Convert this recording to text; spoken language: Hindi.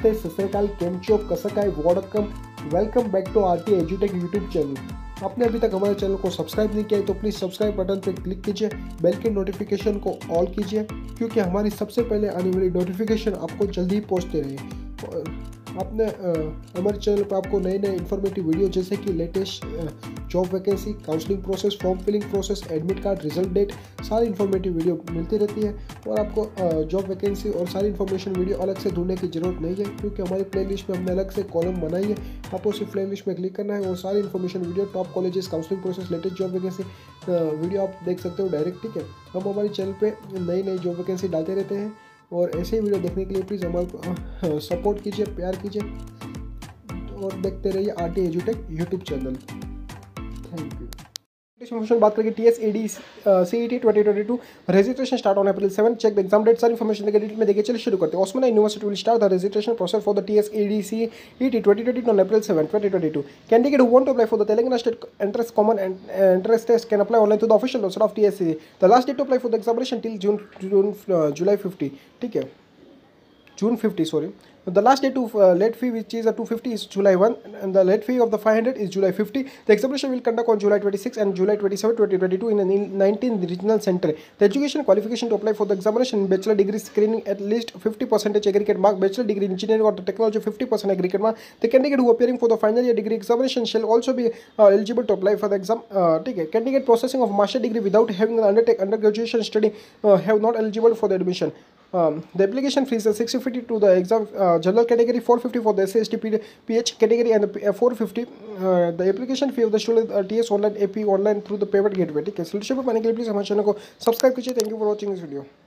नमस्ते, सत श्री अकाल, केम छो, कसं काय, वॉडकम, वेलकम बैक टू आरटी एजुटेक यूट्यूब चैनल। आपने अभी तक हमारे चैनल को सब्सक्राइब नहीं किया है तो प्लीज़ सब्सक्राइब बटन पर क्लिक कीजिए, बेल के नोटिफिकेशन को ऑल कीजिए, क्योंकि हमारी सबसे पहले आने वाली नोटिफिकेशन आपको जल्दी ही पहुँचते रहे। आपने हमारे चैनल पर आपको नए नए इन्फॉर्मेटिव वीडियो जैसे कि latest job vacancy, counselling process, form filling process, admit card, result date, सारी इन्फॉर्मेटिव वीडियो मिलती रहती है। और आपको जॉब वैकेंसी और सारी इन्फॉर्मेशन वीडियो अलग से ढूंढने की ज़रूरत नहीं है, क्योंकि हमारी प्लेलिस्ट में हमने अलग से कॉलम बनाई है। आपको सिर्फ प्लेलिस्ट में क्लिक करना है और सारी information video, top colleges, counselling process, latest job vacancy video आप देख सकते हो डायरेक्ट। ठीक है, हम हमारे चैनल पर नई नई जॉब वैकेंसी डालते रहते हैं और ऐसे ही वीडियो देखने के लिए प्लीज़ हमारे सपोर्ट कीजिए, प्यार कीजिए और देखते रहिए आरटी एजुटेक YouTube channel. Thank you. Information बात करेंगे TSED CET 2022 registration start on April 7। Check the exam date, सारी इन्फॉर्मेशन देकर डिटेल में देखिए। चलिए शुरू करते हैं। Osmania university will start the registration process for the TSED CET 2022 on April 7, 2022. Candidate who want to apply for the Telangana State Entrance Common Entrance Test can apply online to the official website of TSED. The last date to apply for the examination till July 50. ठीक है, June 50, sorry. The last date to late fee, which is 250, is July 1, and the late fee of the 500 is July 50. The examination will conduct on July 26 and July 27, 2022 in 19 regional center. The education qualification to apply for the examination: bachelor degree screening at least 50% aggregate mark, bachelor degree in engineering or technology 50% aggregate mark. The candidate who appearing for the final year degree examination shall also be eligible to apply for the exam. ठीक है, candidate processing of master degree without having undergraduation study have not eligible for the admission. The application fees are 650 to the exam general category, 450 for the SC/ST PH category, and 450 the application fee of the student TS online AP online through the payment gateway. ठीक है, सोल्यूशन पर पाने के लिए प्लीज़ हमारे चैनल को सब्सक्राइब कीजिए। Thank you for watching this video.